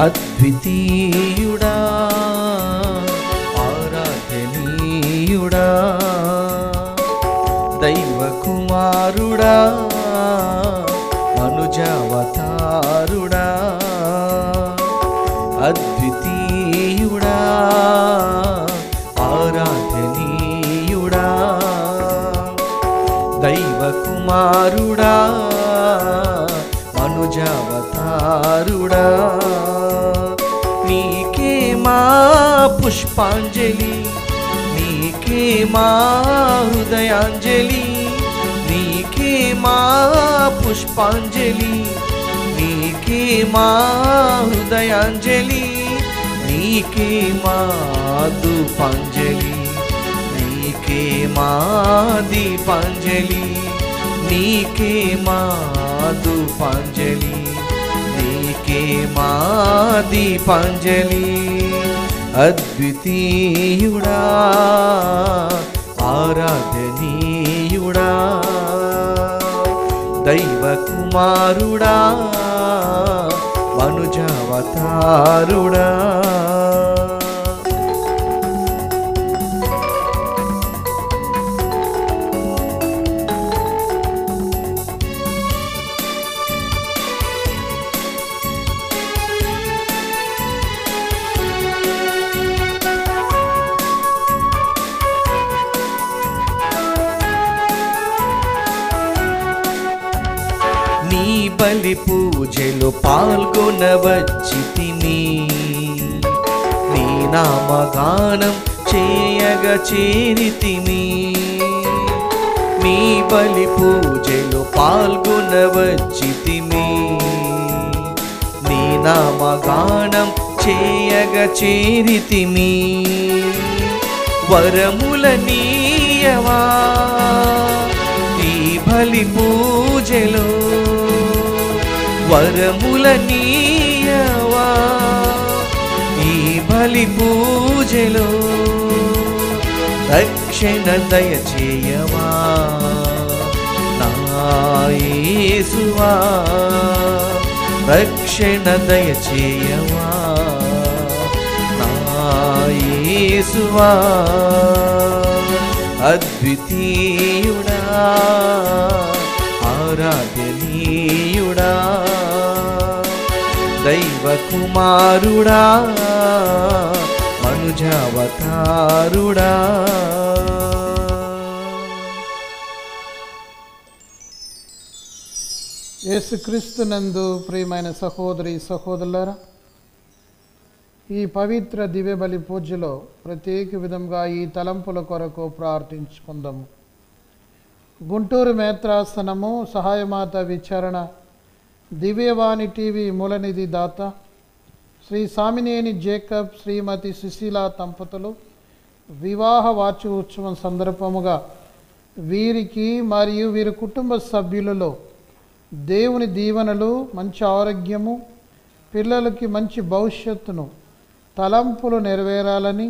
అద్వితీయుడా ఆరాధనీయుడా దైవ కుమారుడా మనుజావతారుడా అద్వితీయుడా ఆరాధనీయుడా దైవ కుమారుడా మనుజావతారుడా నీకే మా పుష్పాంజలి నీకే మా హృదయాంజలి నీకే మా పుష్పాంజలి నీకే మా హృదయాంజలి నీకే మా ధూపాంజలి నీకే మా దీపాంజలి నీకే మా ధూపాంజలి నీకే మా దీపాంజలి అద్వితీయుడా ఆరాధనీయుడా దైవ కుమారుడా మనుజావతారుడా నీ బలి పూజలో పాల్గొనవచ్చితిని నీ నామగానం చేయగ చేరితిని నీ బలి పూజలో పాల్గొనవచ్చితిని నీ నామగానం చేయగ చేరితిని వరముల నీయవా ఈ బలి పూజలో వరముల నీయవా ఈ బలి పూజలో రక్షణ దయచేయవా నా యేసువా రక్షణ దయచేయవా నా యేసువా అద్వితీయుడా ఆరాధనీయుడా దైవ కుమారుడా మనుజావతారుడా యేసుక్రీస్తునందు ప్రియమైన సహోదరి సహోదరులారా, ఈ పవిత్ర దివ్య బలి పూజలో ప్రత్యేక విధంగా ఈ తలంపుల కొరకు ప్రార్థించుకుందాము. గుంటూరు మేత్రాసనము సహాయమాత విచారణ దివ్యవాణి టీవీ మూలనిధి దాత శ్రీ సామినేని జేకబ్ శ్రీమతి సుశీల దంపతులు వివాహ వార్షికోత్సవం సందర్భముగా వీరికి మరియు వీరి కుటుంబ సభ్యులలో దేవుని దీవెనలు, మంచి ఆరోగ్యము, పిల్లలకి మంచి భవిష్యత్తును, తలంపులు నెరవేరాలని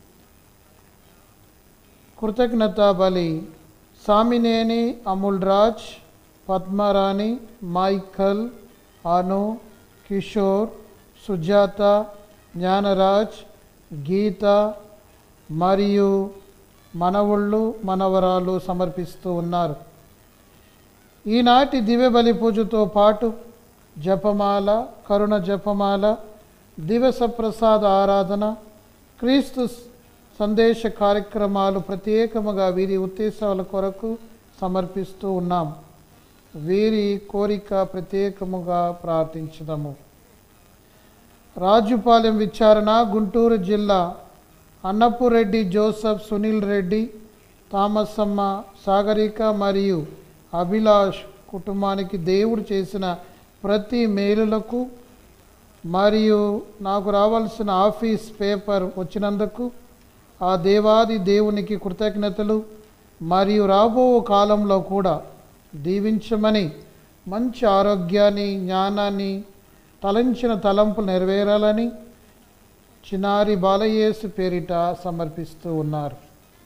కృతజ్ఞతా బలి సామినేని అమూల్ రాజ్, పద్మరాణి, మైఖల్, అను, కిషోర్, సుజాత, జ్ఞానరాజ్, గీత మరియు మనవళ్ళు మనవరాలు సమర్పిస్తూ ఉన్నారు. ఈనాటి దివ్య బలి పూజతో పాటు జపమాల, కరుణ జపమాల, దివస ప్రసాద ఆరాధన, క్రీస్తు సందేశ కార్యక్రమాలు ప్రత్యేకముగా వీరి ఉద్దేశాల కొరకు సమర్పిస్తూ ఉన్నాం. వీరి కోరిక ప్రత్యేకముగా ప్రార్థించుదాము. రాజుపాలెం విచారణ గుంటూరు జిల్లా అన్నపురెడ్డి జోసఫ్, సునీల్ రెడ్డి, తామసమ్మ, సాగరిక మరియు అభిలాష్ కుటుంబానికి దేవుడు చేసిన ప్రతి మేలులకు మరియు నాకు రావాల్సిన ఆఫీస్ పేపర్ వచ్చినందుకు ఆ దేవాది దేవునికి కృతజ్ఞతలు మరియు రాబో కాలంలో కూడా దీవించమని, మంచి ఆరోగ్యాన్ని, జ్ఞానాన్ని, తలంచిన తలంపులు నెరవేరాలని చిన్నారి బాలయేసు పేరిట సమర్పిస్తూ ఉన్నారు.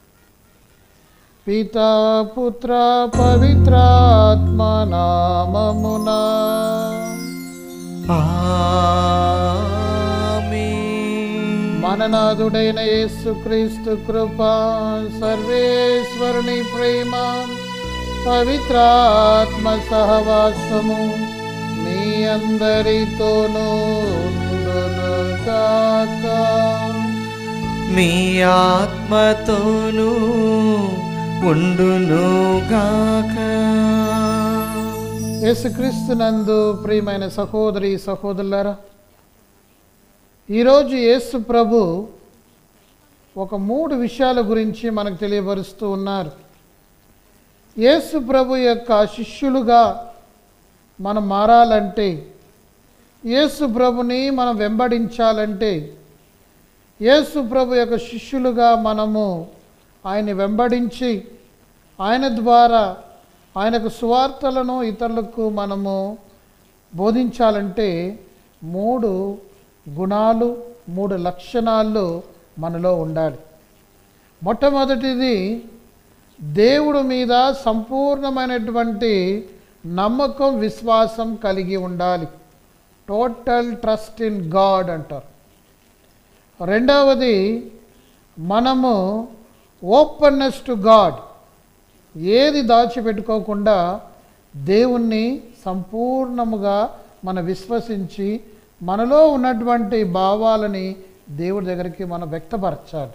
పితా పుత్ర పవిత్రాత్మ నామమునా. మననాథుడైన యేసుక్రీస్తు కృప, సర్వేశ్వరుని ప్రేమ, పవిత్రాత్మ సహవాసము మీ అందరితోనూ ఉండునుగాక. మీ ఆత్మతోనూ ఉండునుగాక. యేసుక్రీస్తునందు ప్రియమైన సహోదరి సహోదరులారా, ఈరోజు యేసు ప్రభు ఒక 3 విషయాల గురించి మనకు తెలియపరుస్తూ ఉన్నారు. యేసు ప్రభు యొక్క శిష్యులుగా మనం మారాలంటే, యేసు ప్రభుని మనం వెంబడించాలంటే, యేసు ప్రభు యొక్క శిష్యులుగా మనము ఆయన్ని వెంబడించి ఆయన ద్వారా ఆయనకు సువార్తలను ఇతరులకు మనము బోధించాలంటే 3 గుణాలు, 3 లక్షణాలు మనలో ఉండాలి. మొట్టమొదటిది, దేవుడి మీద సంపూర్ణమైనటువంటి నమ్మకం, విశ్వాసం కలిగి ఉండాలి. టోటల్ ట్రస్ట్ ఇన్ గాడ్ అంటారు. రెండవది, మనము ఓపెన్నెస్ టు గాడ్, ఏది దాచిపెట్టుకోకుండా దేవుణ్ణి సంపూర్ణముగా మనం విశ్వసించి మనలో ఉన్నటువంటి భావాలని దేవుడి దగ్గరికి మనం వ్యక్తపరచాలి.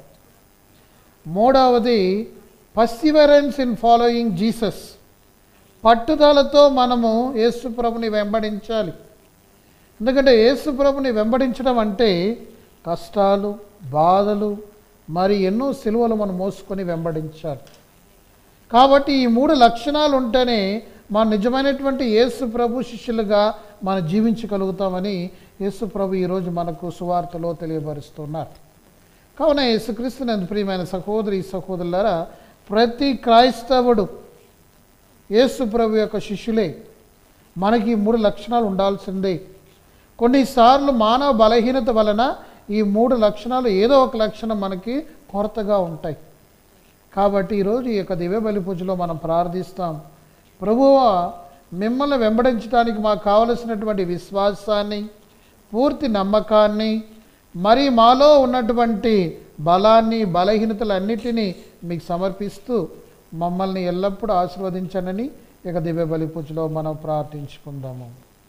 మూడవది, పర్సివరెన్స్ ఇన్ ఫాలోయింగ్ జీసస్, పట్టుదలతో మనము యేసు ప్రభుని వెంబడించాలి. ఎందుకంటే యేసు ప్రభుని వెంబడించడం అంటే కష్టాలు, బాధలు, మరి ఎన్నో సిలువలు మనం మోసుకొని వెంబడించాలి. కాబట్టి ఈ 3 లక్షణాలు ఉంటేనే మన నిజమైనటువంటి యేసు ప్రభు శిష్యులుగా మనం జీవించగలుగుతామని యేసు ప్రభు ఈరోజు మనకు సువార్తలో తెలియపరుస్తున్నారు. కావున యేసుక్రీస్తునందు ప్రియమైన సహోదరి సహోదరులారా, ప్రతి క్రైస్తవుడు యేసు ప్రభు యొక్క శిష్యులే. మనకి ఈ 3 లక్షణాలు ఉండాల్సిందే. కొన్నిసార్లు మానవ బలహీనత వలన ఈ 3 లక్షణాలు ఏదో ఒక లక్షణం మనకి కొరతగా ఉంటాయి. కాబట్టి ఈరోజు ఈ యొక్క దివ్య బలి పూజలో మనం ప్రార్థిస్తాం, ప్రభువా, మిమ్మల్ని వెంబడించడానికి మాకు కావలసినటువంటి విశ్వాసాన్ని, పూర్తి నమ్మకాన్ని, మరి మాలో ఉన్నటువంటి బలాన్ని, బలహీనతలన్నిటినీ మీకు సమర్పిస్తూ మమ్మల్ని ఎల్లప్పుడూ ఆశీర్వదించనని ఇక దివ్య బలి పూజలో మనం ప్రార్థించుకుందాము.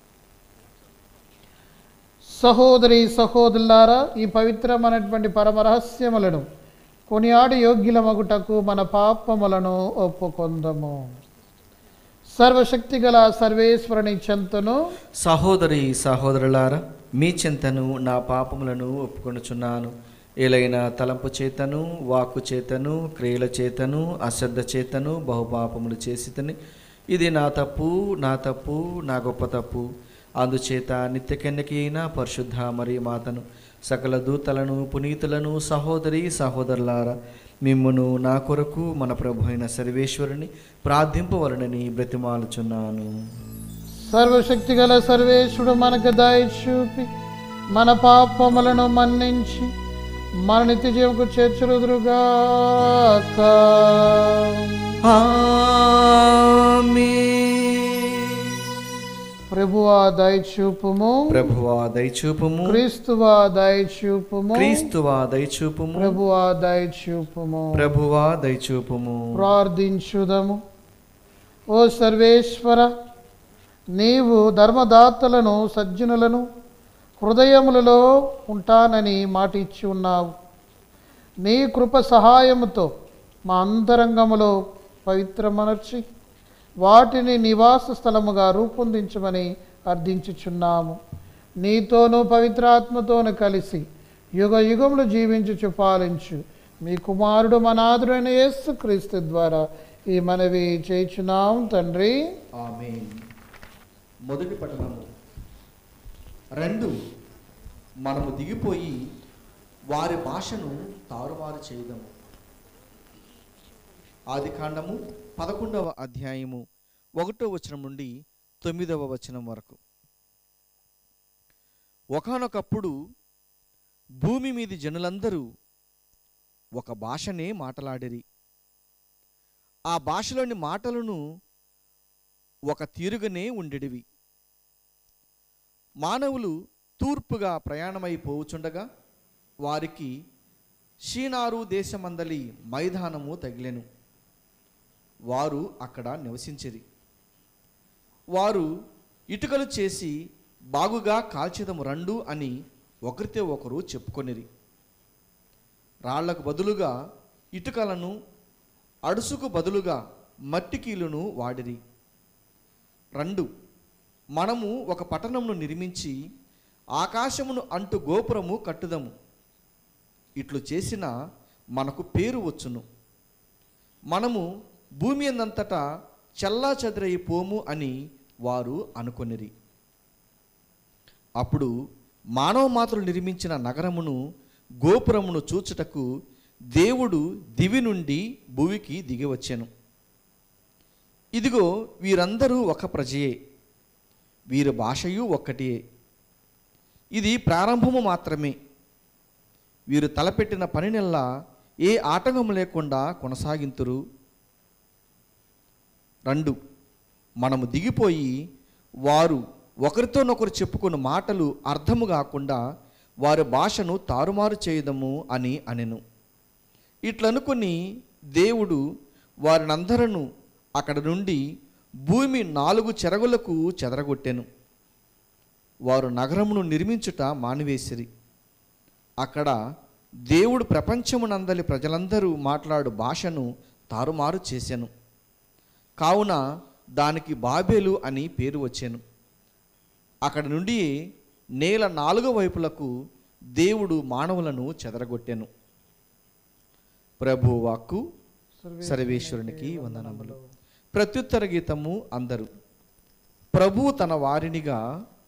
సహోదరి సహోదరులారా, ఈ పవిత్రమైనటువంటి పరమరహస్యములను కొనియాడు యోగ్యులమగుటకు మన పాపములను ఒప్పుకొందము. సర్వశక్తిగల సర్వేశ్వరుని చెంతను, సహోదరి సహోదరులారా, మీ చింతను నా పాపములను ఒప్పుకొనుచున్నాను. ఏలైన తలంపు చేతను, వాక్కు చేతను, క్రియల చేతను, అశ్రద్ధ చేతను బహుపాపములు చేసితని. ఇది నా తప్పు, నా గొప్ప తప్పు. అందుచేత నిత్యకన్యకి అయిన పరిశుద్ధ మరియు మాతను, సకల దూతలను, పునీతులను, సహోదరి సహోదరులారా, మిమ్మును నా కొరకు మన ప్రభు అయిన సర్వేశ్వరుని ప్రార్థింపవలనని బ్రతిమాలుచున్నాను. సర్వశక్తిగల సర్వేశ్వరుడు మనకు దయ చూపి మన పాపములను మన్నించి మన నిత్య జీవకు చేర్చుదురుగాక. ప్రభువా దయచూపుము, ప్రభువా దయచూపుము, క్రీస్తువా దయచూపుము, క్రీస్తువా దయచూపుము, ప్రభువా దయచూపుము, ప్రభువా దయచూపుము. ప్రార్థించుదము. ఓ సర్వేశ్వర, నీవు ధర్మదాతలను, సజ్జనులను హృదయములలో ఉంటానని మాట ఇచ్చి ఉన్నావు. నీ కృప సహాయముతో మా అంతరంగములో పవిత్రమనర్చి వాటిని నివాస స్థలముగా రూపొందించమని అర్థించుచున్నాము. నీతోనూ పవిత్రాత్మతోనూ కలిసి యుగ యుగములు జీవించుచు పాలించు మీ కుమారుడు మనాథుడైన యేసుక్రీస్తు ద్వారా ఈ మనవి చేయుచున్నాం తండ్రి. ఆమేన్. మొదటి పట్టణము 2, మనము దిగిపోయి వారి భాషను తారుమారు చేయదము. ఆదికాండము 11వ అధ్యాయము 1వ వచనం నుండి 9వ వచనం వరకు. ఒకానొకప్పుడు భూమి మీది జనులందరూ ఒక భాషనే మాటలాడిరి. ఆ భాషలోని మాటలను ఒక తీరుగానే ఉండేటివి. మానవులు తూర్పుగా ప్రయాణమైపోవుచుండగా వారికి షీనారు దేశమందలి మైదానము తగిలెను. వారు అక్కడ నివసించిరి. వారు ఇటుకలు చేసి బాగుగా కాల్చెదము రండు అని ఒకరితో ఒకరు చెప్పుకొనిరి. రాళ్లకు బదులుగా ఇటుకలను, అడుసుకు బదులుగా మట్టి కీలును వాడిరి. రండు, మనము ఒక పట్టణమును నిర్మించి ఆకాశమును అంటు గోపురము కట్టుదము. ఇట్లు చేసిన మనకు పేరు వచ్చును. మనము భూమి అందంతటా చల్లా చెదరైపోము అని వారు అనుకొనిరి. అప్పుడు మానవ మాతృలు నిర్మించిన నగరమును, గోపురమును చూచుటకు దేవుడు దివి నుండి భూమికి దిగి వచ్చెను. ఇదిగో, వీరందరూ ఒక ప్రజయే, వీరి భాషయు ఒక్కటియే. ఇది ప్రారంభము మాత్రమే. వీరు తలపెట్టిన పనినెల్లా ఏ ఆటంకము లేకుండా కొనసాగింతురు. రండు, మనము దిగిపోయి వారు ఒకరితోనొకరు చెప్పుకున్న మాటలు అర్థము కాకుండా వారి భాషను తారుమారు చేయదము అని అనెను. ఇట్లనుకొని దేవుడు వారినందరను అక్కడ నుండి భూమి 4 చెరగులకు చెదరగొట్టెను. వారు నగరమును నిర్మించుట మానివేసిరి. అక్కడ దేవుడు ప్రపంచమునందలి ప్రజలందరూ మాట్లాడు భాషను తారుమారు చేసెను. కావున దానికి బాబేలు అని పేరు వచ్చెను. అక్కడ నుండి నేల 4 వైపులకు దేవుడు మానవులను చెదరగొట్టెను. ప్రభు వాక్కు. సర్వేశ్వరునికి వందనములు. ప్రత్యుత్తర గీతము అందరూ. ప్రభు తన వారినిగా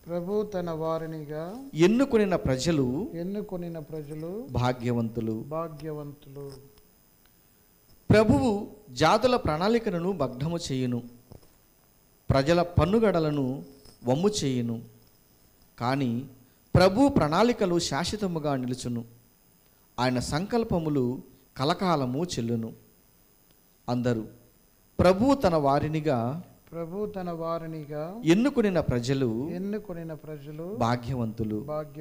ఎన్నుకొనిన ప్రజలు భాగ్యవంతులు. ప్రభువు జాతుల ప్రణాళికలను భగ్నము చేయును, ప్రజల పన్నుగడలను వమ్ము చేయును. కానీ ప్రభు ప్రణాళికలు శాశ్వతముగా నిలుచును, ఆయన సంకల్పములు కలకాలము చెల్లును. అందరూ. ప్రభు తన వారినిగా ఎన్నుకొనిన ప్రజలు భాగ్యవంతులు.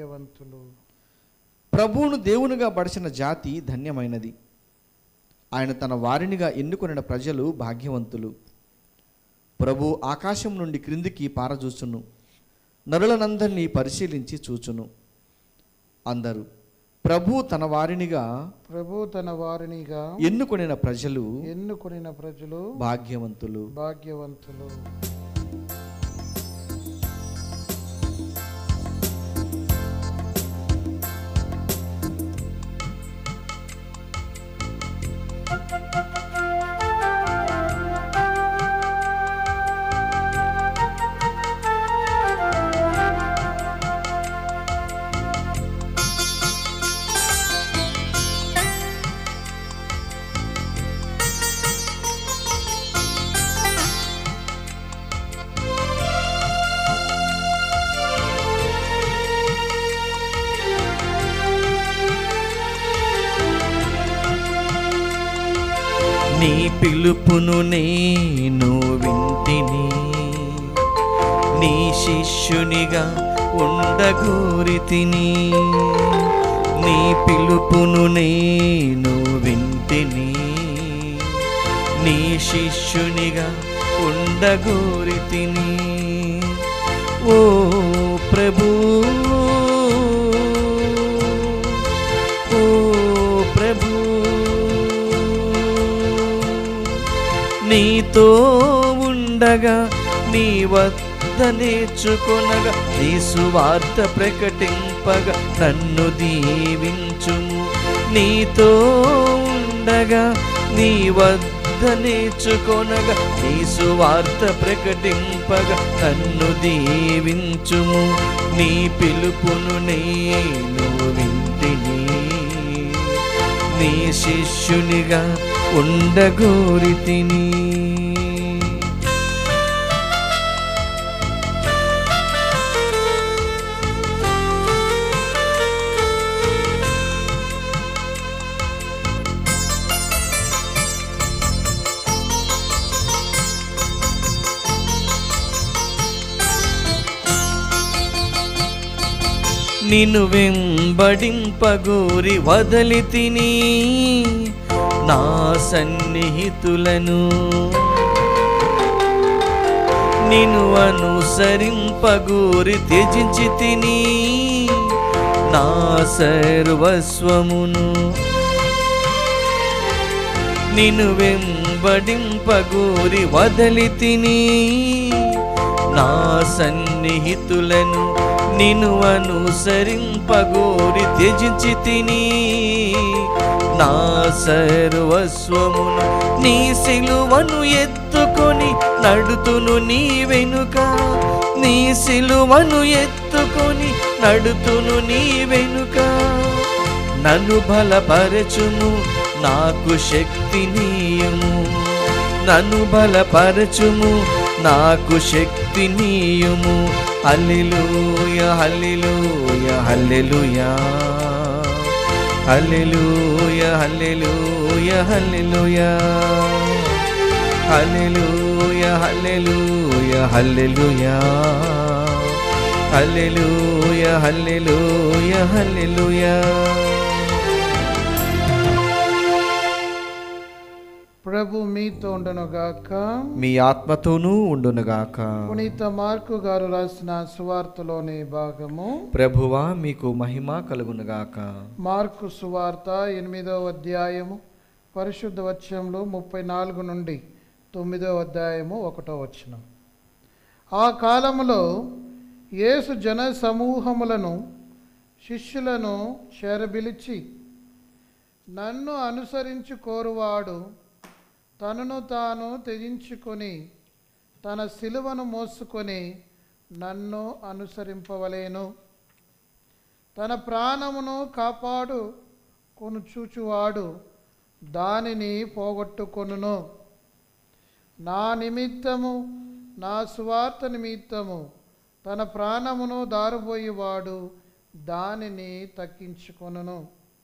ప్రభువును దేవునిగా బడిసిన జాతి ధన్యమైనది. ఆయన తన వారినిగా ఎన్నుకొనిన ప్రజలు భాగ్యవంతులు. ప్రభు ఆకాశం నుండి క్రిందికి పారజూచును, నరులనందరినీ పరిశీలించి చూచును. అందరూ. ప్రభు తన వారినిగా ఎన్నుకొనిన ప్రజలు భాగ్యవంతులు. నీ పిలుపును నేను వింటిని, నీ శిష్యునిగా ఉండగోరితిని. నీ పిలుపును నేను వింటిని, నీ శిష్యునిగా ఉండగోరితిని. ఓ ప్రభు, ఓ ప్రభు, నీతో ఉండగా నీ వద్ద నేర్చుకొనగా నీ సువార్త ప్రకటింపగా నన్ను దీవించుము. నీతో ఉండగా నీ వద్ద నేర్చుకొనగా నీ సువార్త ప్రకటింపగా నన్ను దీవించుము. నీ పిలుపును నేను వింటిని, నీ శిష్యునిగా ఉండగోరితిని. నిన్ను వెంబడింపగోరి వదలి తిని నా సన్నిహితులను. నిన్ను అనుసరింపగోరి త్యజించి తిని నా సర్వస్వమును. నిన్ను వెంబడింపగోరి వదలి తిని నా సన్నిహితులను. నిన్ను అనుసరింపగోరి త్యజించి తిని నా సర్వస్వమును. నీ సిలువను ఎత్తుకొని నడుతును నీ వెనుక. నీ సిలువను ఎత్తుకొని నడుతును నీ వెనుక. నన్ను బలపరచుము, నాకు శక్తినీయుము. నన్ను బలపరచుము, నాకు శక్తినీయుము. హల్లెలూయా హల్లెలూయా హల్లెలూయా హల్లెలూయా హల్లెలూయా హల్లెలూయా హల్లెలూయా హల్లెలూయా హల్లెలూయా హల్లెలూయా హల్లెలూయా హల్లెలూయా. ప్రభు మీతో ఉండునుగాక, మీ ఆత్మతోనూ ఉండునుగాక. పునీత మార్కు గారు రాసిన సువార్తలోని భాగము. ప్రభువా మీకు మహిమ కలుగునుగాక. మార్కు సువార్త 8వ అధ్యాయము పరిశుద్ధ వచనంలో 34 నుండి 9వ అధ్యాయము 1వ వచనం. ఆ కాలములో యేసు జన సమూహములను శిష్యులను చేరబిలిచి, నన్ను అనుసరించి కోరువాడు తనను తాను త్యజించుకొని తన సిలువను మోసుకొని నన్ను అనుసరింపవలేను. తన ప్రాణమును కాపాడు కొనుచూచువాడు దానిని పోగొట్టుకొనును. నా నిమిత్తము, నా సువార్త నిమిత్తము తన ప్రాణమును దారబోయేవాడు దానిని తగ్గించుకొనును.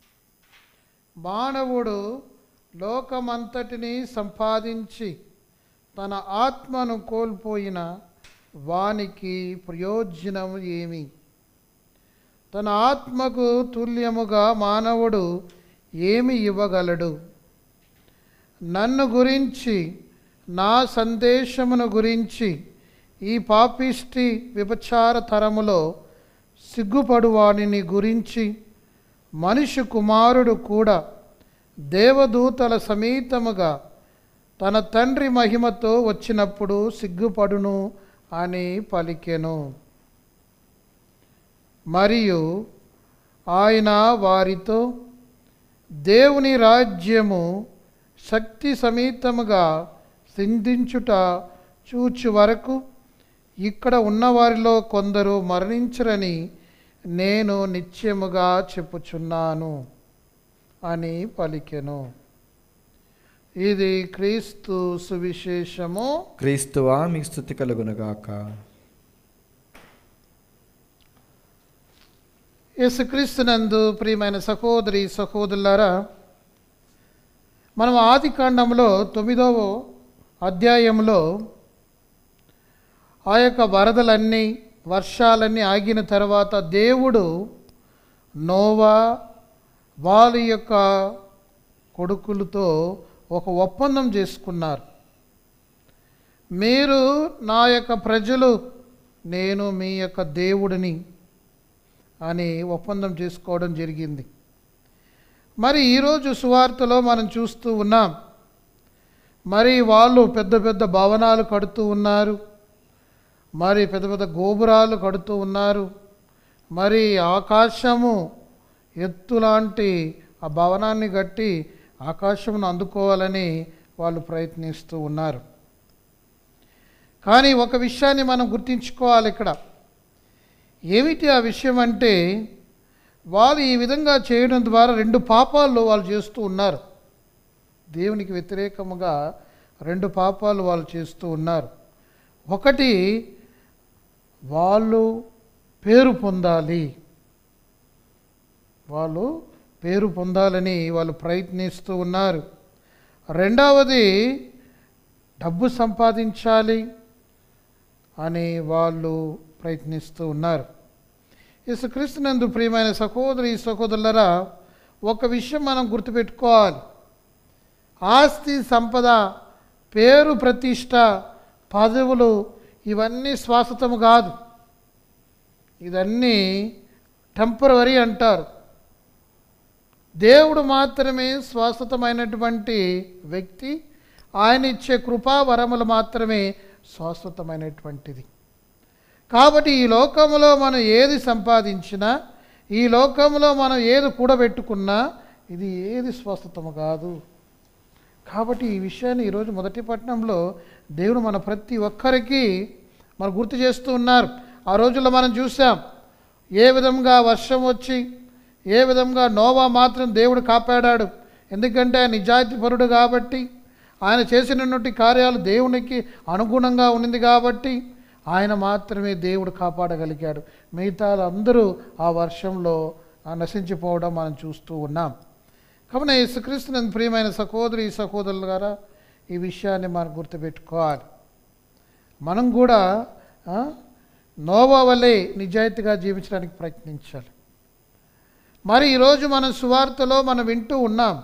మానవుడు లోకమంతటిని సంపాదించి తన ఆత్మను కోల్పోయిన వానికి ప్రయోజనం ఏమి? తన ఆత్మకు తుల్యముగా మానవుడు ఏమి ఇవ్వగలడు? నన్ను గురించి, నా సందేశమును గురించి ఈ పాపిష్టి వ్యభిచార తరములో సిగ్గుపడువాడిని గురించి మనిషి కుమారుడు కూడా దేవదూతల సమేతముగా తన తండ్రి మహిమతో వచ్చినప్పుడు సిగ్గుపడును అని పలికెను. మరియు ఆయన వారితో, దేవుని రాజ్యము శక్తి సమేతముగా సిద్ధించుట చూచు వరకు ఇక్కడ ఉన్నవారిలో కొందరు మరణించరని నేను నిశ్చయముగా చెప్పుచున్నాను అని పలికెను. ఇది క్రీస్తు సువిశేషము. క్రీస్తువా మీకు స్తుతి కలుగునుగాక. యేసుక్రీస్తునందు ప్రియమైన సహోదరి సహోదరులారా, మనం ఆదికాండంలో 9వ అధ్యాయంలో ఆ యొక్క వరదలన్నీ, వర్షాలన్నీ ఆగిన తర్వాత దేవుడు నోవా వారి యొక్క కొడుకులతో ఒక ఒప్పందం చేసుకున్నారు. మీరు నా యొక్క ప్రజలు, నేను మీ యొక్క దేవుడిని అని ఒప్పందం చేసుకోవడం జరిగింది. మరి ఈరోజు సువార్తలో మనం చూస్తూ ఉన్నాం, మరి వాళ్ళు పెద్ద పెద్ద భవనాలు కడుతూ ఉన్నారు, మరి పెద్ద పెద్ద గోపురాలు కడుతూ ఉన్నారు, మరి ఆకాశము ఎత్తులాంటి ఆ భవనాన్ని కట్టి ఆకాశమును అందుకోవాలని వాళ్ళు ప్రయత్నిస్తూ ఉన్నారు. కానీ ఒక విషయాన్ని మనం గుర్తుంచుకోవాలి ఇక్కడ. ఏమిటి ఆ విషయం అంటే, వాళ్ళు ఈ విధంగా చేయడం ద్వారా 2 పాపాలు వాళ్ళు చేస్తూ ఉన్నారు. దేవునికి వ్యతిరేకముగా 2 పాపాలు వాళ్ళు చేస్తూ ఉన్నారు. ఒకటి, వాళ్ళు పేరు పొందాలి, వాళ్ళు పేరు పొందాలని వాళ్ళు ప్రయత్నిస్తూ ఉన్నారు. రెండవది, డబ్బు సంపాదించాలి అని వాళ్ళు ప్రయత్నిస్తూ ఉన్నారు. యేసుక్రీస్తునందు ప్రియమైన సహోదరి సహోదరులరా, ఒక విషయం మనం గుర్తుపెట్టుకోవాలి. ఆస్తి సంపద, పేరు ప్రతిష్ట, పదవులు ఇవన్నీ శాశ్వతము కాదు. ఇదన్నీ టెంపరవరీ అంటారు. దేవుడు మాత్రమే శాశ్వతమైనటువంటి వ్యక్తి. ఆయన ఇచ్చే కృపా వరములు మాత్రమే శాశ్వతమైనటువంటిది. కాబట్టి ఈ లోకంలో మనం ఏది సంపాదించినా, ఈ లోకంలో మనం ఏది కూడబెట్టుకున్నా ఇది ఏది శాశ్వతము కాదు. కాబట్టి ఈ విషయాన్ని ఈరోజు మొదటి పట్టణంలో దేవుడు మన ప్రతి ఒక్కరికి మనం గుర్తు చేస్తూ ఉన్నారు. ఆ రోజుల్లో మనం చూసాం ఏ విధంగా వర్షం వచ్చి ఏ విధంగా నోవా మాత్రం దేవుడు కాపాడాడు. ఎందుకంటే ఆయన నిజాయితీపరుడు కాబట్టి, ఆయన చేసినటువంటి కార్యాలు దేవునికి అనుగుణంగా ఉన్నది కాబట్టి ఆయన మాత్రమే దేవుడు కాపాడగలిగాడు. మిగతా అందరూ ఆ వర్షంలో నశించిపోవడం మనం చూస్తూ ఉన్నాం. కాబట్టి యేసుక్రీస్తునందు ప్రియమైన సహోదరి సహోదరులు గారా, ఈ విషయాన్ని మనం గుర్తుపెట్టుకోవాలి. మనం కూడా నోవా వలె నిజాయితీగా జీవించడానికి ప్రయత్నించాలి. మరి ఈరోజు మన సువార్తలో మనం వింటూ ఉన్నాం,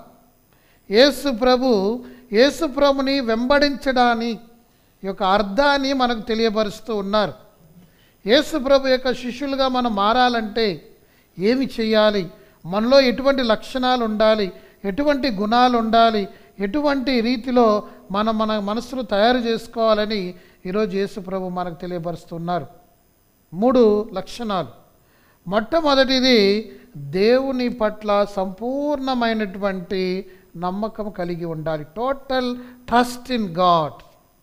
యేసు ప్రభుని వెంబడించడాన్ని యొక్క అర్థాన్ని మనకు తెలియపరుస్తూ ఉన్నారు. యేసు ప్రభు యొక్క శిష్యులుగా మనం మారాలంటే ఏమి చేయాలి, మనలో ఎటువంటి లక్షణాలు ఉండాలి, ఎటువంటి గుణాలు ఉండాలి, ఎటువంటి రీతిలో మన మనసును తయారు చేసుకోవాలని ఈరోజు యేసు ప్రభు మనకు తెలియపరుస్తున్నారు. 3 లక్షణాలు. మొట్టమొదటిది దేవుని పట్ల సంపూర్ణమైనటువంటి నమ్మకం కలిగి ఉండాలి. Total trust in God.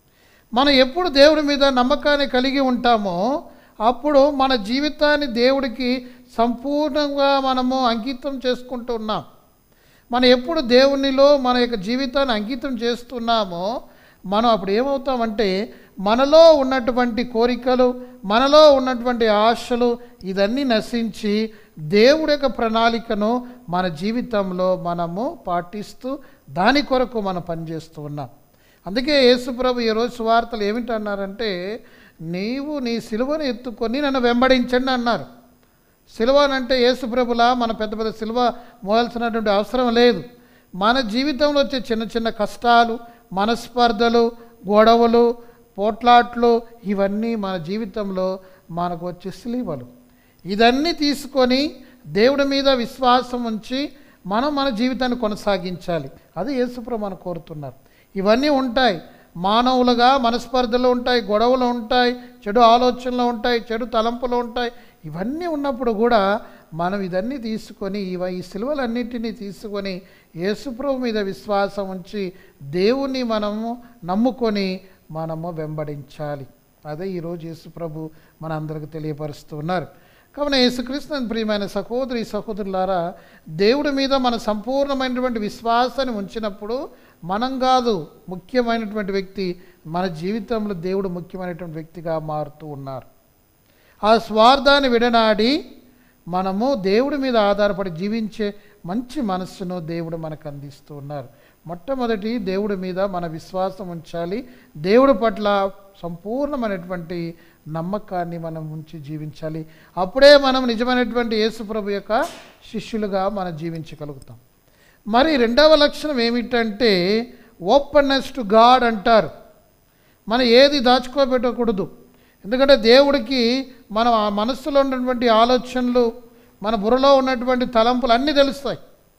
మనం ఎప్పుడు దేవుడి మీద నమ్మకాన్ని కలిగి ఉంటామో అప్పుడు మన జీవితాన్ని దేవుడికి సంపూర్ణంగా మనము అంకితం చేసుకుంటూ ఉన్నాం. మనం ఎప్పుడు దేవునిలో మన యొక్క జీవితాన్ని అంకితం చేస్తున్నామో మనం అప్పుడు ఏమవుతామంటే మనలో ఉన్నటువంటి కోరికలు, మనలో ఉన్నటువంటి ఆశలు ఇదన్నీ నశించి దేవుడి యొక్క ప్రణాళికను మన జీవితంలో మనము పాటిస్తూ దాని కొరకు మనం పనిచేస్తూ ఉన్నాం. అందుకే యేసు ప్రభు ఈరోజు సువార్తలు ఏమిటన్నారంటే, నీవు నీ సిలువను ఎత్తుకొని నన్ను వెంబడించండి అన్నారు. సిలువ అంటే యేసు ప్రభులా మన పెద్ద పెద్ద సిలువ మోయాల్సినటువంటి అవసరం లేదు. మన జీవితంలో వచ్చే చిన్న చిన్న కష్టాలు, మనస్పర్ధలు, గొడవలు, పోట్లాట్లు ఇవన్నీ మన జీవితంలో మనకు వచ్చే సిలువలు. ఇదన్నీ తీసుకొని దేవుడి మీద విశ్వాసం ఉంచి మనం మన జీవితాన్ని కొనసాగించాలి. అది యేసుప్రభు మనం కోరుతున్నారు. ఇవన్నీ ఉంటాయి, మానవులుగా మనస్పర్ధలు ఉంటాయి, గొడవలు ఉంటాయి, చెడు ఆలోచనలు ఉంటాయి, చెడు తలంపులు ఉంటాయి. ఇవన్నీ ఉన్నప్పుడు కూడా మనం ఇదన్నీ తీసుకొని ఈ సిలువలన్నింటినీ తీసుకొని యేసుప్రభు మీద విశ్వాసం ఉంచి దేవుణ్ణి మనము నమ్ముకొని మనము వెంబడించాలి. అదే ఈరోజు యేసుప్రభు మన అందరికి తెలియపరుస్తున్నారు. కావున యేసుక్రీస్తు ప్రియమైన సహోదరి సహోదరులారా, దేవుడి మీద మన సంపూర్ణమైనటువంటి విశ్వాసాన్ని ఉంచినప్పుడు మనం కాదు ముఖ్యమైనటువంటి వ్యక్తి, మన జీవితంలో దేవుడు ముఖ్యమైనటువంటి వ్యక్తిగా మారుతూ ఉన్నారు. ఆ స్వార్థాన్ని విడనాడి మనము దేవుడి మీద ఆధారపడి జీవించే మంచి మనస్సును దేవుడు మనకు అందిస్తూ ఉన్నారు. మొట్టమొదటి దేవుడి మీద మన విశ్వాసం ఉంచాలి. దేవుడి పట్ల సంపూర్ణమైనటువంటి నమ్మకాన్ని మనం ఉంచి జీవించాలి. అప్పుడే మనం నిజమైనటువంటి యేసుప్రభు యొక్క శిష్యులుగా మనం జీవించగలుగుతాం. మరి రెండవ లక్షణం ఏమిటంటే ఓపెన్నెస్ టు గాడ్ అంటారు. మనం ఏది దాచుకోబెట్టకూడదు. ఎందుకంటే దేవుడికి మన మనస్సులో ఉన్నటువంటి ఆలోచనలు, మన బుర్రలో ఉన్నటువంటి తలంపులు అన్నీ తెలుస్తాయి.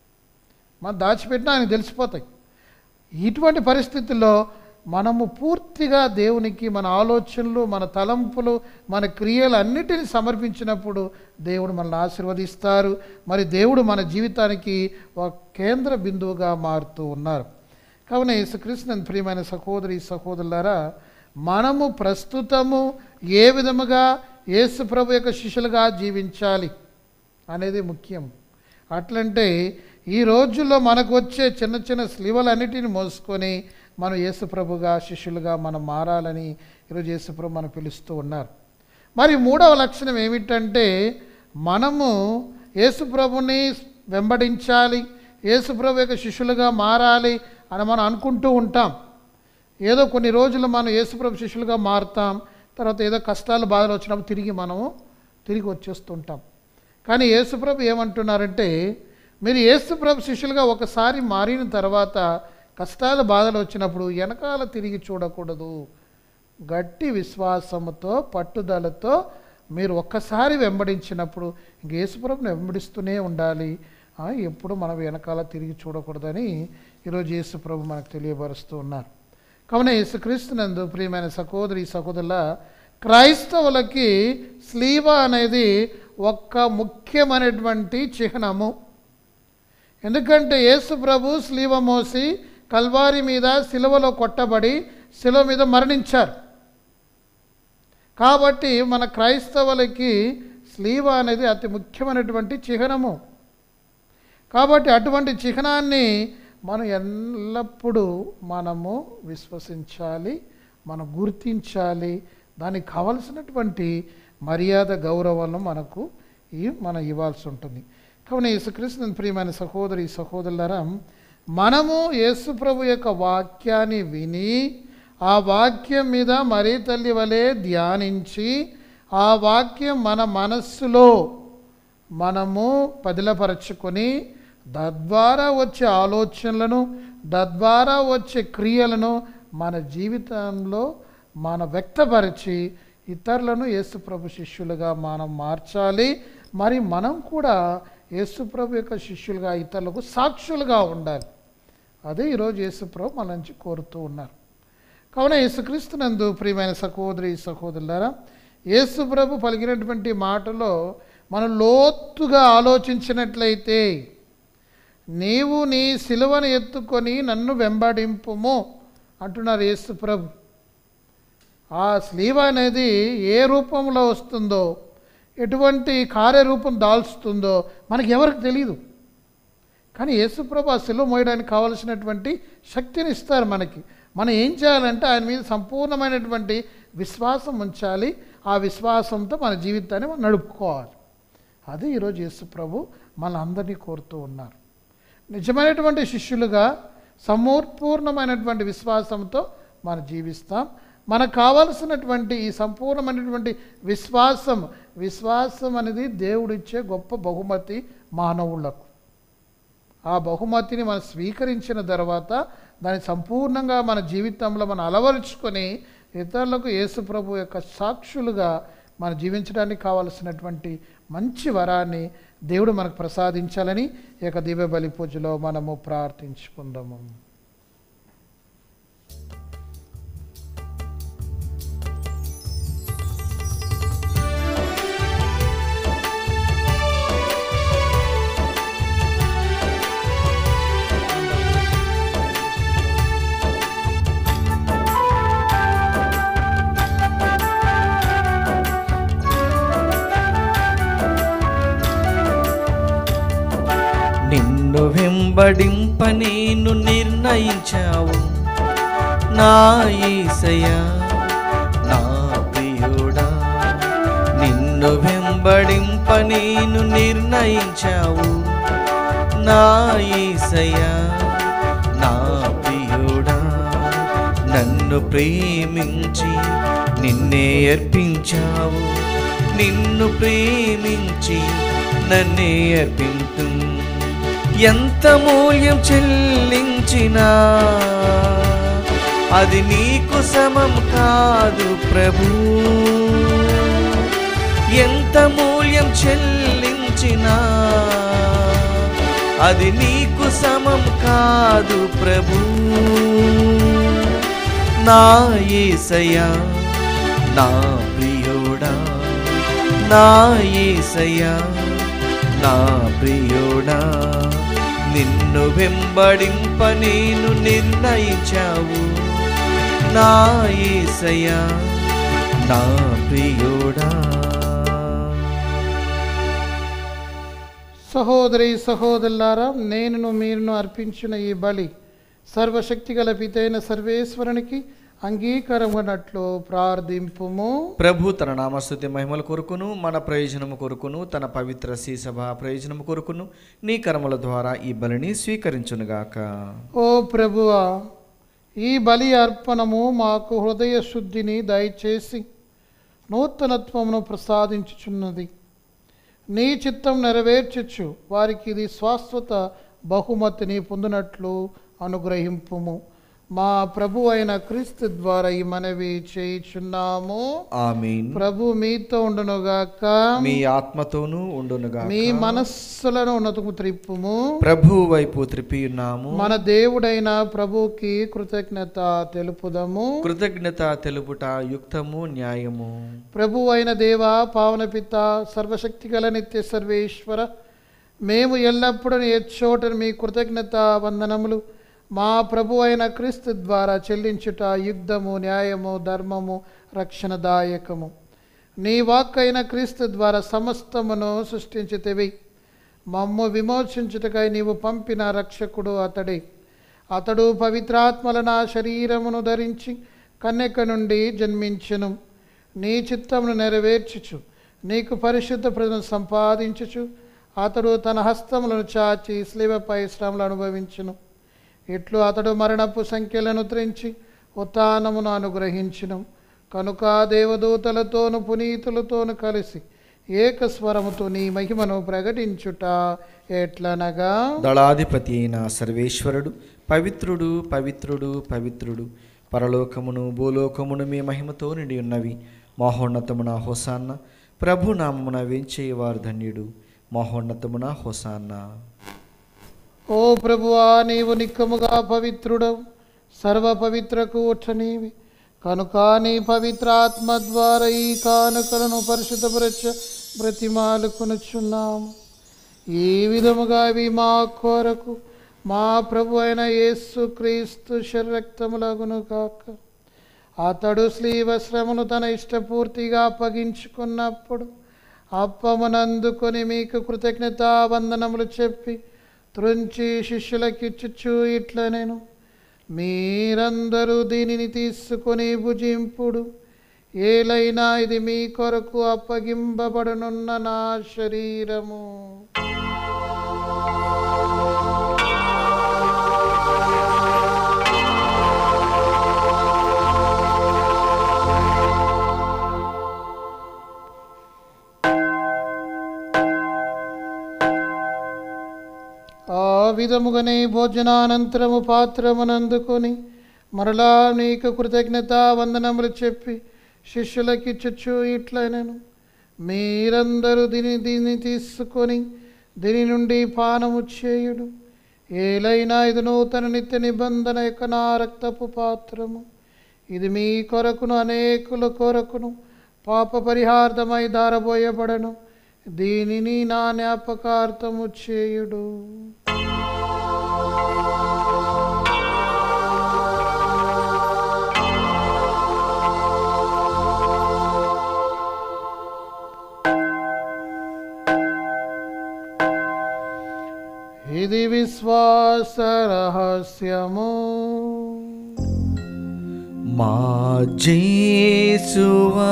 మనం దాచిపెట్టినా ఆయనకు తెలిసిపోతాయి. ఇటువంటి పరిస్థితుల్లో మనము పూర్తిగా దేవునికి మన ఆలోచనలు, మన తలంపులు, మన క్రియలు అన్నిటినీ సమర్పించినప్పుడు దేవుడు మనల్ని ఆశీర్వదిస్తారు. మరి దేవుడు మన జీవితానికి ఒక కేంద్ర బిందువుగా మారుతూ ఉన్నారు. కావున యేసుక్రీస్తు ప్రియమైన సహోదరి సహోదరులారా, మనము ప్రస్తుతము ఏ విధముగా యేసు ప్రభు యొక్క శిష్యులుగా జీవించాలి అనేది ముఖ్యం. అట్లంటే ఈ రోజుల్లో మనకు వచ్చే చిన్న చిన్న స్లివలన్నిటిని మోసుకొని మనం యేసు ప్రభుగా శిష్యులుగా మనం మారాలని ఈరోజు యేసు ప్రభు మనం పిలుస్తూ ఉన్నారు. మరి మూడవ లక్షణం ఏమిటంటే మనము యేసు ప్రభుని వెంబడించాలి, యేసు ప్రభు యొక్క శిష్యులుగా మారాలి అని మనం అనుకుంటూ ఉంటాం. ఏదో కొన్ని రోజులు మనం యేసు ప్రభు శిష్యులుగా మారుతాం, తర్వాత ఏదో కష్టాలు బాధలు వచ్చినప్పుడు తిరిగి వచ్చేస్తుంటాం. కానీ యేసుప్రభు ఏమంటున్నారంటే, మీరు యేసుప్రభు శిష్యులుగా ఒకసారి మారిన తర్వాత కష్టాలు బాధలు వచ్చినప్పుడు వెనకాల తిరిగి చూడకూడదు. గట్టి విశ్వాసముతో పట్టుదలతో మీరు ఒక్కసారి వెంబడించినప్పుడు ఇంక యేసుప్రభుని వెంబడిస్తూనే ఉండాలి. ఎప్పుడు మనం వెనకాల తిరిగి చూడకూడదని ఈరోజు యేసుప్రభు మనకు తెలియపరుస్తూ ఉన్నారు. కావున యేసుక్రీస్తునందు ప్రియమైన సహోదరి సహోదరుల, క్రైస్తవులకి స్లీవ అనేది ఒక ముఖ్యమైనటువంటి చిహ్నము. ఎందుకంటే యేసుప్రభు స్లీవ మోసి కల్వారి మీద సిలువలో కొట్టబడి సిలువ మీద మరణించారు. కాబట్టి మన క్రైస్తవులకి స్లీవ అనేది అతి ముఖ్యమైనటువంటి చిహ్నము. కాబట్టి అటువంటి చిహ్నాన్ని మనం ఎల్లప్పుడూ మనము విశ్వసించాలి, మనం గుర్తించాలి. దానికి కావలసినటువంటి మర్యాద గౌరవాలను మనం ఇవ్వాల్సి ఉంటుంది. కావున యేసుక్రీస్తు ప్రియమైన సహోదరి సహోదరులారా, మనము యేసుప్రభు యొక్క వాక్యాన్ని విని ఆ వాక్యం మీద మరీ తల్లి వలె ధ్యానించి ఆ వాక్యం మన మనస్సులో మనము పదిలపరచుకొని తద్వారా వచ్చే ఆలోచనలను, తద్వారా వచ్చే క్రియలను మన జీవితంలో మనం వ్యక్తపరిచి ఇతరులను యేసుప్రభు శిష్యులుగా మనం మార్చాలి. మరి మనం కూడా యేసుప్రభు యొక్క శిష్యులుగా ఇతరులకు సాక్షులుగా ఉండాలి. అదే ఈరోజు యేసుప్రభు మన నుంచి కోరుతూ ఉన్నారు. కావున యేసుక్రీస్తునందు ప్రియమైన సహోదరి సహోదరులారా, యేసుప్రభు పలికినటువంటి మాటలో మనం లోతుగా ఆలోచించినట్లయితే, నీవు నీ సిలువను ఎత్తుకొని నన్ను వెంబడింపుము అంటున్నారు యేసుప్రభు. ఆ స్లీవ అనేది ఏ రూపంలో వస్తుందో, ఎటువంటి కార్యరూపం దాల్చుతుందో మనకి ఎవరికి తెలియదు. కానీ యేసుప్రభు ఆ సిలువ మోయడానికి కావలసినటువంటి శక్తిని ఇస్తారు మనకి. మనం ఏం చేయాలంటే ఆయన మీద సంపూర్ణమైనటువంటి విశ్వాసం ఉంచాలి. ఆ విశ్వాసంతో మన జీవితాన్ని మనం నడుపుకోవాలి. అది ఈరోజు యేసుప్రభు మన అందరినీ కోరుతూ ఉన్నారు. నిజమైనటువంటి శిష్యులుగా సంపూర్ణమైనటువంటి విశ్వాసంతో మనం జీవిస్తాం. మనకు కావలసినటువంటి ఈ సంపూర్ణమైనటువంటి విశ్వాసం అనేది దేవుడిచ్చే గొప్ప బహుమతి మానవులకు. ఆ బహుమతిని మనం స్వీకరించిన తర్వాత దాన్ని సంపూర్ణంగా మన జీవితంలో మనం అలవరుచుకొని ఇతరులకు యేసుప్రభు యొక్క సాక్షులుగా మనం జీవించడానికి కావలసినటువంటి మంచి వరాన్ని దేవుడు మనకు ప్రసాదించాలని ఈ యొక్క దివ్య బలి పూజలో మనము ప్రార్థించుకుందాము. నిన్ను వెంబడింప నేను నిర్ణయించావు నా యేసయ్యా నా ప్రియుడా. నిన్ను వెంబడింప నేను నిర్ణయించావు నా యేసయ్యా నా ప్రియుడా. నన్ను ప్రేమించి నిన్నే అర్పించావు, నిన్ను ప్రేమించి నన్నే అర్పింతు. ఎంత మూల్యం చెల్లించినా అది నీకు సమం కాదు ప్రభు. ఎంత మూల్యం చెల్లించినా అది నీకు సమం కాదు ప్రభు. నా యేసయ్యా నా ప్రియుడా, నా యేసయ్యా నా ప్రియుడా. నిన్ను వెంబడింప నేను నిర్ణయించావు నా యేసయ్యా నా ప్రియుడా. సహోదరి సహోదరులారా, నేను మీరును అర్పించిన ఈ బలి సర్వశక్తిగల పితైన సర్వేశ్వరునికి అంగీకారమునట్లు ప్రార్థింపుము. ప్రభు తన నామస్తుతి మహిమల కొరకును మన ప్రయోజనము కొరకును తన పవిత్ర శ్రీసభ ప్రయోజనము కొరకును నీ కర్మల ద్వారా ఈ బలిని స్వీకరించునుగాక. ఓ ప్రభువా, ఈ బలి అర్పణము మాకు హృదయ శుద్ధిని దయచేసి నూతనత్వమును ప్రసాదించుచున్నది. నీ చిత్తం నెరవేర్చుచు వారికి ఇది శాశ్వత బహుమతిని పొందినట్లు అనుగ్రహింపుము. మా ప్రభు అయిన క్రీస్తు ద్వారా ఈ మనవి చేయుచున్నాము. ఆమేన్. ప్రభు మీతో ఉండునుగాక, మీ ఆత్మతోనూ ఉండునుగాక. మీ మనస్సులను ఉన్నతము త్రిప్పుము. ప్రభు వైపు త్రిప్పి ఉన్నాము. మన దేవుడైన ప్రభుకి కృతజ్ఞత తెలుపుదము. కృతజ్ఞత తెలుపుట యుక్తము, న్యాయము. ప్రభు అయిన దేవ, పావన పిత, సర్వశక్తి గల నిత్య సర్వేశ్వర, మేము ఎల్లప్పుడూ ఎచ్చోటను మీ కృతజ్ఞత వందనములు మా ప్రభు అయిన క్రీస్తు ద్వారా చెల్లించుట యుక్తము, న్యాయము, ధర్మము, రక్షణదాయకము. నీ వాక్కైన క్రీస్తు ద్వారా సమస్తమును సృష్టించితివి. మమ్ము విమోచించుటకై నీవు పంపిన రక్షకుడు అతడే. అతడు పవిత్రాత్మల నా శరీరమును ధరించి కన్యక నుండి జన్మించును. నీ చిత్తమును నెరవేర్చుచు నీకు పరిశుద్ధ ప్రజలను సంపాదించుచు అతడు తన హస్తములను చాచి శిలువపై శ్రమలు అనుభవించును. ఇట్లు అతడు మరణపు సంఖ్యలను త్రెంచి ఉత్థానమును అనుగ్రహించును. కనుక దేవదూతలతోను పునీతులతోను కలిసి ఏకస్వరముతో నీ మహిమను ప్రకటించుట ఎట్లనగా, దళాధిపతి అయిన సర్వేశ్వరుడు పవిత్రుడు, పవిత్రుడు, పవిత్రుడు, పరలోకమును భూలోకమును మీ మహిమతో నిండి ఉన్నవి. మహోన్నతమున హోసాన్న. ప్రభు నామమున వేంచేవారు ధన్యుడు. మహోన్నతమున హోసాన్న. ఓ ప్రభువా, నీవు నిక్కముగా పవిత్రుడవు, సర్వ పవిత్రకు నీవి. కనుక నీ పవిత్రాత్మ ద్వారా ఈ కానుకలను పరిశుద్ధపరచ బ్రతిమాలుకొనుచున్నాము. ఈ విధముగా ఇవి మా కొరకు మా ప్రభు అయిన యేసు క్రీస్తు శరీరక్తములగును కాక. అతడు శిలువ శ్రమను తన ఇష్టపూర్తిగా అప్పగించుకున్నప్పుడు అప్పమునందుకొని మీకు కృతజ్ఞతా వందనములు చెప్పి త్రుంచి శిష్యులకిచ్చుచు ఇట్లా నేను, మీరందరూ దీనిని తీసుకొని భుజింపుడు. ఏలైనా ఇది మీ కొరకు అప్పగింపబడనున్న నా శరీరము. ఆ విధముగానే భోజనానంతరము పాత్రమునందుకొని మరలా నీకు కృతజ్ఞత వందనములు చెప్పి శిష్యులకిచ్చుచు ఇట్లనెను, మీరందరూ దీన్ని తీసుకొని దీని నుండి పానము చేయుడు. ఏలైనా ఇది నూతన నిత్య నిబంధన యొక్క నా రక్తపు పాత్రము. ఇది మీ కొరకును అనేకుల కొరకును పాప పరిహార్థమై దారబోయబడను. దీనిని నా జ్ఞాపకార్థము చేయుడు. ఇది విశ్వాస రహస్యము. మా జేసువా,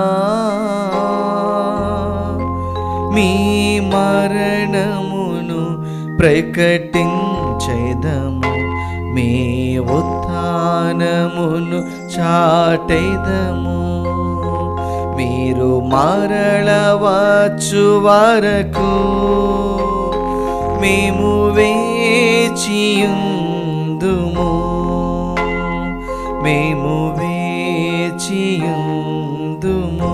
మీ మరణమును ప్రకటించెదము, మీ ఉత్థానమును చాటెదము. మీరు మరలవచ్చు వరకు మేము వేచియుందుము, మేము వేచియుందుము.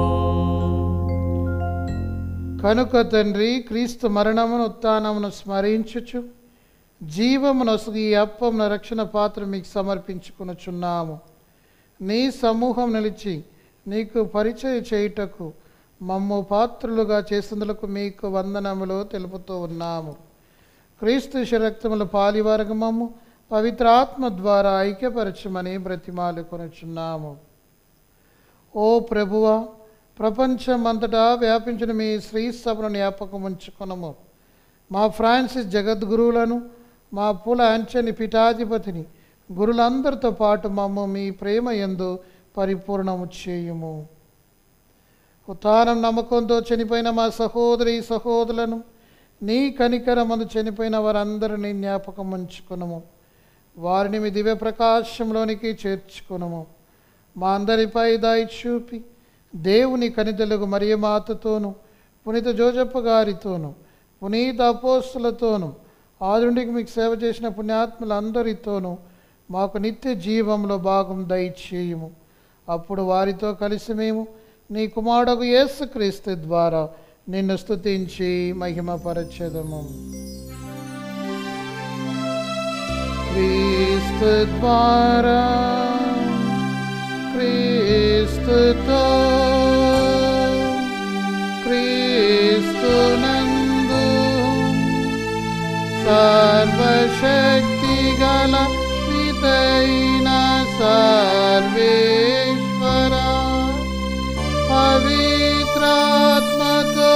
కనుక తండ్రి, క్రీస్తు మరణమును ఉత్థానమును స్మరించుచు జీవమునొసగి ఈ అప్పమున రక్షణ పాత్ర మీకు సమర్పించుకొనుచున్నాము. నీ సమూహం నిలిచి నీకు పరిచయ చేయుటకు మమ్ము పాత్రులుగా చేసినందులకు మీకు వందనములు తెలుపుతూ ఉన్నాము. క్రీస్తు శరీరక్తముల పాలివారగా మమ్ము పవిత్రాత్మ ద్వారా ఐక్యపరచమని బ్రతిమాలుకొనుచున్నాము. ఓ ప్రభువా, ప్రపంచం అంతటా వ్యాపించిన మీ శ్రీ సభను జ్ఞాపకం ఉంచుకొనము. మా ఫ్రాన్సిస్ జగద్గురువులను, మా పుల అంచని పీఠాధిపతిని, గురులందరితో పాటు మమ్ము మీ ప్రేమ యందు పరిపూర్ణము చేయుము. ఉత్థానం నమ్మకంతో చనిపోయిన మా సహోదరి సహోదరులను, నీ కనికరమందు చనిపోయిన వారందరినీ జ్ఞాపకం ఉంచుకునము. వారిని మీ దివ్య ప్రకాశంలోనికి చేర్చుకునము. మా అందరిపై దయ చూపి దేవుని కనిదలుగు మరియమాతతోనూ పునీత జోజప్ప గారితోనూ, పునీత అపోస్తులతోనూ, ఆదుండికి మీకు సేవ చేసిన పుణ్యాత్ములందరితోనూ మాకు నిత్య జీవంలో భాగం దయచేయుము. అప్పుడు వారితో కలిసి మేము నీ కుమారుడు యేసుక్రీస్తు ద్వారా నిన్ను స్తుతించి మహిమపరచెదము. క్రీస్తు ద్వారా, క్రీస్తుతో, క్రీస్తునందు సర్వశక్తి గల పితైన సర్వేశ్వర పవిత్రాత్మతో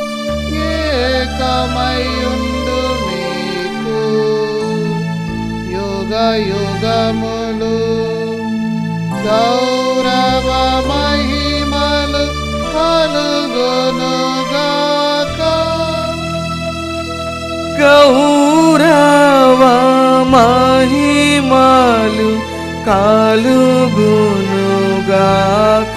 ఏకమయుండు మీకు యుగ యుగములు గౌరవ మహిమలు కలుగునుగాక. గౌరవ మహిమలు కలుగునుగాక.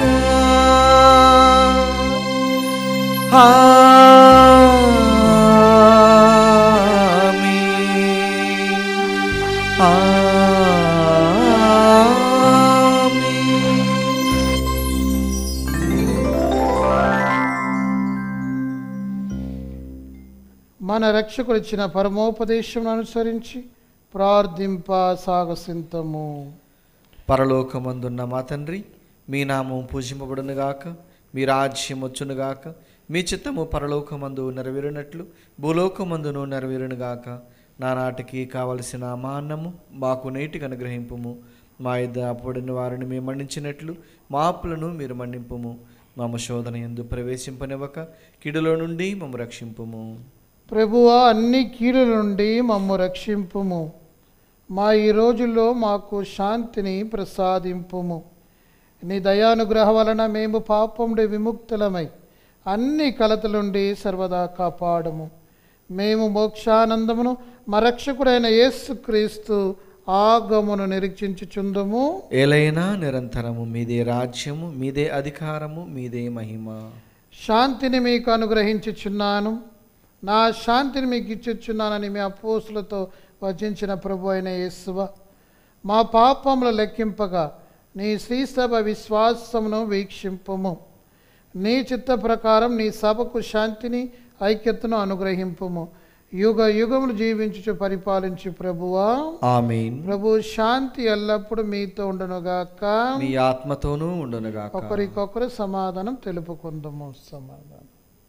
మన రక్షకుడు ఇచ్చిన పరమోపదేశం అనుసరించి ప్రార్థింప సాగసింతము. పరలోకమందున్న మా తండ్రి, మీ నామం పూజింపబడునుగాక, మీ రాజ్యం వచ్చునుగాక, మీ చిత్తము పరలోకమందు నెరవేరినట్లు భూలోకమందును నెరవేరునుగాక. నానాటికి కావలసిన మా అన్నము మాకు నేటికి అనుగ్రహింపుము. మా యొద్ద అప్పుడిన వారిని మేము మన్నించినట్లు మా అప్పులను మీరు మన్నింపుము. మమ్మ శోధన యందు ప్రవేశింపనివ్వక కీడులో నుండి మమ్మ రక్షింపుము. ప్రభువా, అన్ని కీడుల నుండి మమ్ము రక్షింపుము. మా ఈ రోజుల్లో మాకు శాంతిని ప్రసాదింపుము. నీ దయానుగ్రహ వలన మేము పాపముడి విముక్తులమై అన్ని కలతల నుండి సర్వదా కాపాడము. మేము మోక్షానందమును మా రక్షకుడైన యేసుక్రీస్తు ఆగమును నిరీక్షించుచుందుము. ఏలైనా నిరంతరము మీదే రాజ్యము, మీదే అధికారము, మీదే మహిమ. శాంతిని మీకు అనుగ్రహించుచున్నాను, నా శాంతిని మీకు ఇచ్చుచున్నానని మీ అపోస్తులతో వచించిన ప్రభు అయిన యేసువ, మా పాపములు లెక్కింపగా నీ శ్రీసభ విశ్వాసమును వీక్షింపుము. నీ చిత్త ప్రకారం నీ సభకు శాంతిని ఐక్యతను అనుగ్రహింపుము. యుగ యుగములు జీవించుచు పరిపాలించు ప్రభువా, ఆమేన్. ప్రభు శాంతి ఎల్లప్పుడూ మీతో ఉండునుగాక, మీ ఆత్మతోనూ ఉండునుగాక. ఒకరికొకరు సమాధానం తెలుపుకుందాము. సమాధానం.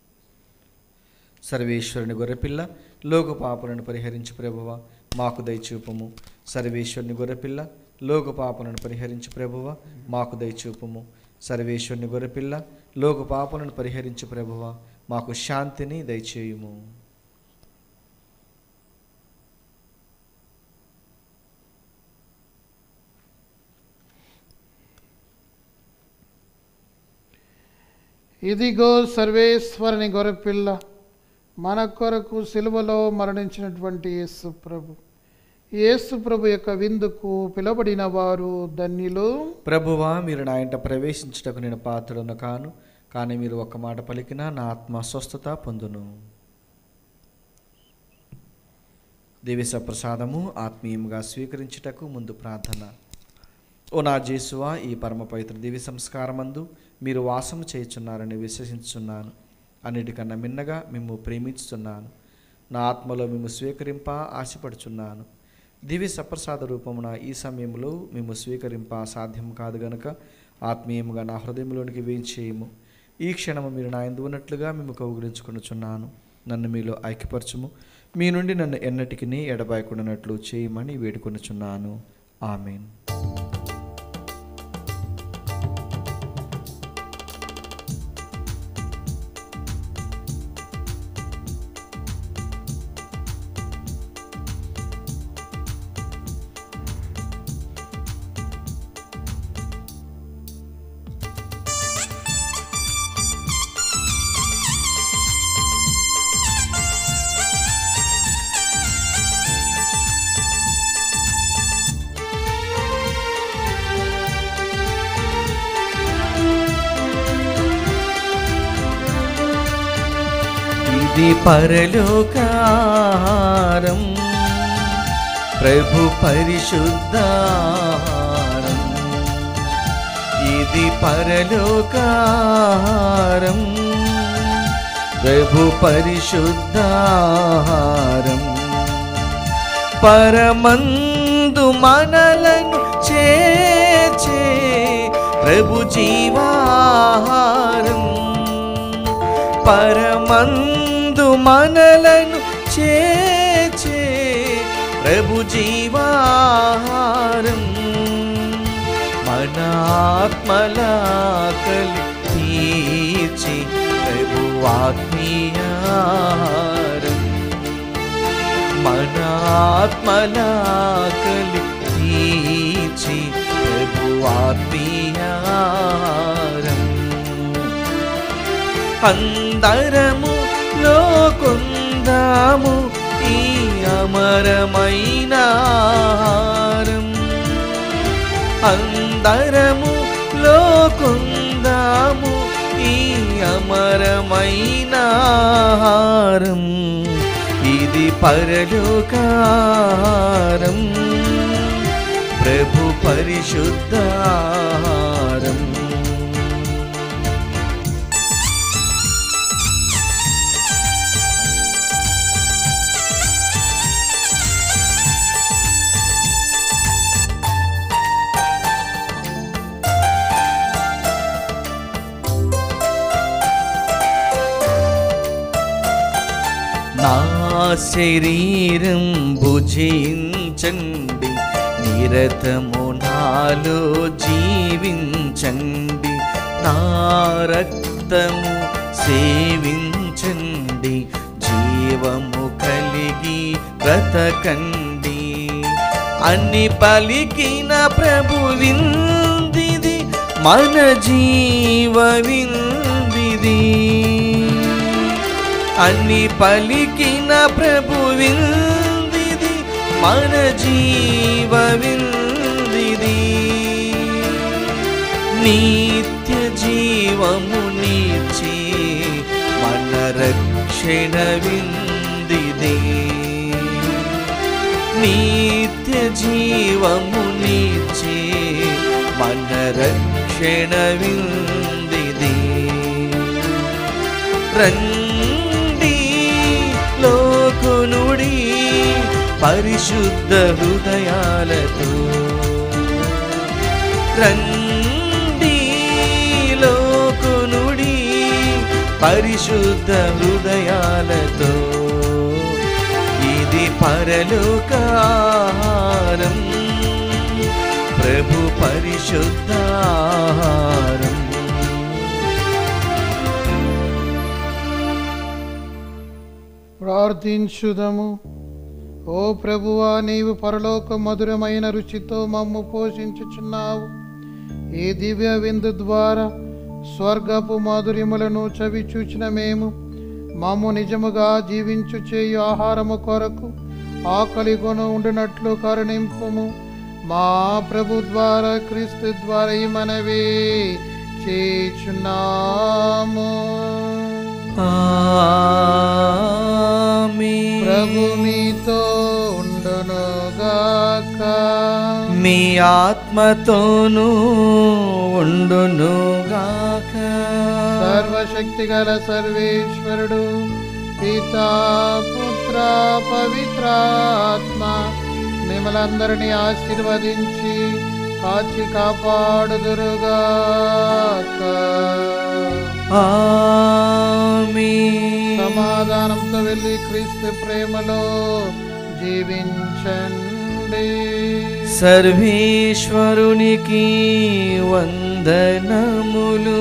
సర్వేశ్వరుని గొర్రెపిల్ల, లోక పాపలను పరిహరించు ప్రభువా, మాకు దయచూపుము. సర్వేశ్వరుని గొర్రెపిల్ల, లోక పాపలను పరిహరించు ప్రభువా, మాకు దయచూపుము. సర్వేశ్వరుని గొర్రెపిల్ల, లోక పాపలను పరిహరించు ప్రభువా, మాకు శాంతిని దయచేయుము. ఇదిగో సర్వేశ్వరుని గొర్రెపిల్ల, మన కొరకు సిలువలో మరణించినటువంటి యేసు ప్రభు. యేసు ప్రభు యొక్క విందుకు పిలబడిన వారు ధన్యులు. ప్రభువా, మీరు నా ఇంట ప్రవేశించుటకు నేను పాత్రుడను కాను, కానీ మీరు ఒక్క మాట పలికినా నా ఆత్మ స్వస్థత పొందును. దివ్య ప్రసాదము ఆత్మీయంగా స్వీకరించుటకు ముందు ప్రార్థన. ఓ నా జేసువా, ఈ పరమ పవిత్ర దివ్య సంస్కారమందు మీరు వాసము చేయుచున్నారని విశ్వసించుచున్నాను. అన్నిటికన్నా మిన్నగా మేము ప్రేమించుతున్నాను. నా ఆత్మలో మేము స్వీకరింప ఆశపడుచున్నాను. దివ్య సప్రసాద రూపమున ఈ సమయంలో మేము స్వీకరింప సాధ్యం కాదు గనుక ఆత్మీయముగా నా హృదయంలోనికి వేయించేయము. ఈ క్షణము మీరు నా యందు ఉన్నట్లుగా మేము కౌగిలించుకొనుచున్నాను. నన్ను మీలో ఐక్యపరచుము. మీ నుండి నన్ను ఎన్నటికి ఎడబాయకుండానట్లు చేయమని వేడుకొనుచున్నాను. ఆమేన్. ఇది పరలోకాహారం, ప్రభు పరిశుద్ధాహారం. ఇది పరలోకాహారం, ప్రభు పరిశుద్ధాహారం. పరమందు మనలను చేర్చే ప్రభు జీవాహారం. పరమందు మనలను చేర్చే ప్రభు జీవాహారం. మన ఆత్మల ఆకలి తీర్చి ప్రభు ఆత్మీయాహారం. మన ఆత్మల ఆకలి తీర్చి ప్రభు ఆత్మీయాహారం. అందరము లోకొందాము ఈ అమరమైన ఆహారం. అందరము లోకొందాము ఈ అమరమైన ఆహారం. ఇది పరలోకాహారం, ప్రభు పరిశుద్ధాహారం. నా శరీరం భుజించండి, నిరతము నాలో జీవించండి. నా రక్తము సేవించండి, జీవము కలిగి బ్రతకండి అని పలికిన ప్రభు విందిది, మన జీవ విందిది. అని పలికిన ప్రభు విందిది, మన జీవ విందిది. నిత్య జీవము నీచి మన రక్షణ విందిది. నిత్య జీవము నీచి మన రక్షణ విందిది. రండి లోకునుడి పరిశుద్ధ హృదయాలతో. రండి లోకునుడి పరిశుద్ధ హృదయాలతో. ఇది పరలోకాహారం, ప్రభు పరిశుద్ధాహారం. ప్రార్థించుదము. ఓ ప్రభువా, నీవు పరలోక మధురమైన రుచితో మమ్ము పోషించుచున్నావు. ఈ దివ్య విందు ద్వారా స్వర్గపు మాధుర్యములను చవి చూచిన మేము మమ్ము నిజముగా జీవించు చేయు ఆహారము కొరకు ఆకలి కొను ఉండినట్లు కరుణింపుము. మా ప్రభు ద్వారా క్రీస్తు ద్వారా ఈ మనవి చేయుచున్నాము. ప్రభు మీతో ఉండునుగాక, మీ ఆత్మతోనూ ఉండునుగాక. సర్వశక్తి గల సర్వేశ్వరుడు పితా పుత్ర పవిత్రాత్మ మిమ్మలందరినీ ఆశీర్వదించి కాచి కాపాడుదురుగాక. ఆమేన్. సమాధానంతో వెళ్ళి క్రీస్తు ప్రేమలో జీవించండి. సర్వేశ్వరునికి వందనములు.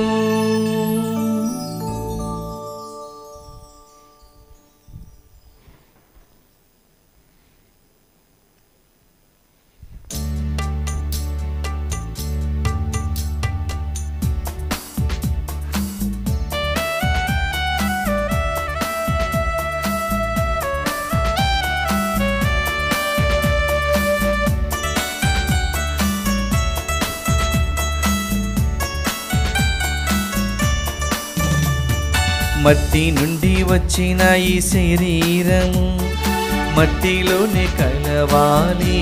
మట్టి నుండి వచ్చిన ఈ శరీరము మట్టిలోనే కలవాలి.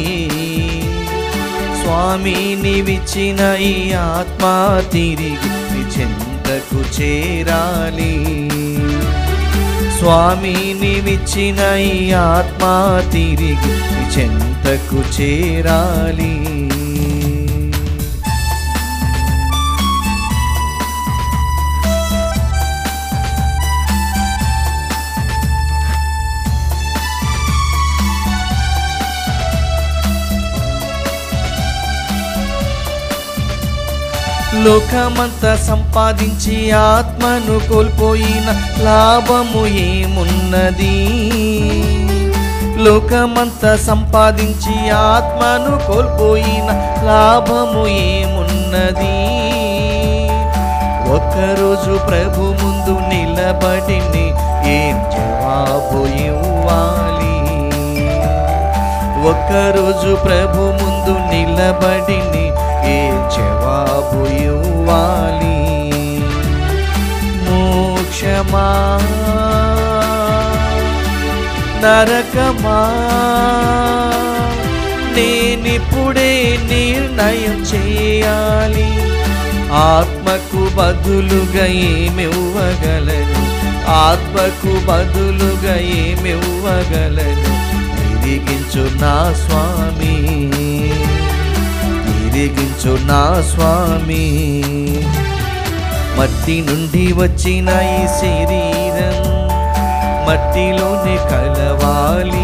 స్వామి నీవిచ్చిన ఈ ఆత్మ తిరిగి నీ చెంతకు చేరాలి. స్వామి నీవిచ్చిన ఈ ఆత్మ తిరిగి నీ చెంతకు చేరాలి. లోకమంతా సంపాదించి ఆత్మను కోల్పోయిన లాభము ఏమున్నది? లోకమంతా సంపాదించి ఆత్మను కోల్పోయిన లాభము ఏమున్నది? ఒక్కరోజు ప్రభు ముందు నిలబడి ఏం జవాబు ఇవ్వాలి? ఒక్కరోజు ప్రభు ముందు నిలబడి ఏ జవాబు ఇవ్వాలి? మోక్షమా నరకమా నేనిప్పుడే నిర్ణయం చేయాలి. ఆత్మకు బదులుగా ఏమివ్వగలను? ఆత్మకు బదులుగా ఏమివ్వగలను? తిరిగించు నా స్వామి, తిరిగించు నా స్వామి. మట్టి నుండి వచ్చిన ఈ శరీరం మట్టిలోనే కలవాలి.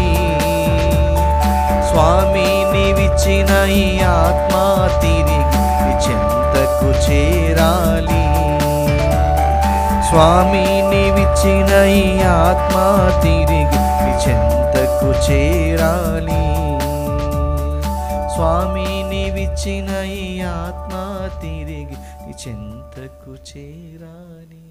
స్వామి నీవిచ్చిన ఈ ఆత్మ తిరిగి నీ చెంతకు చేరాలి. స్వామి నీవిచ్చిన ఈ ఆత్మ తిరిగి నీ చెంతకు చేరాలి. స్వామి నీవిచ్చిన ఈ ఆత్మ తిరిగి నీ చెంతకు చేరాలి.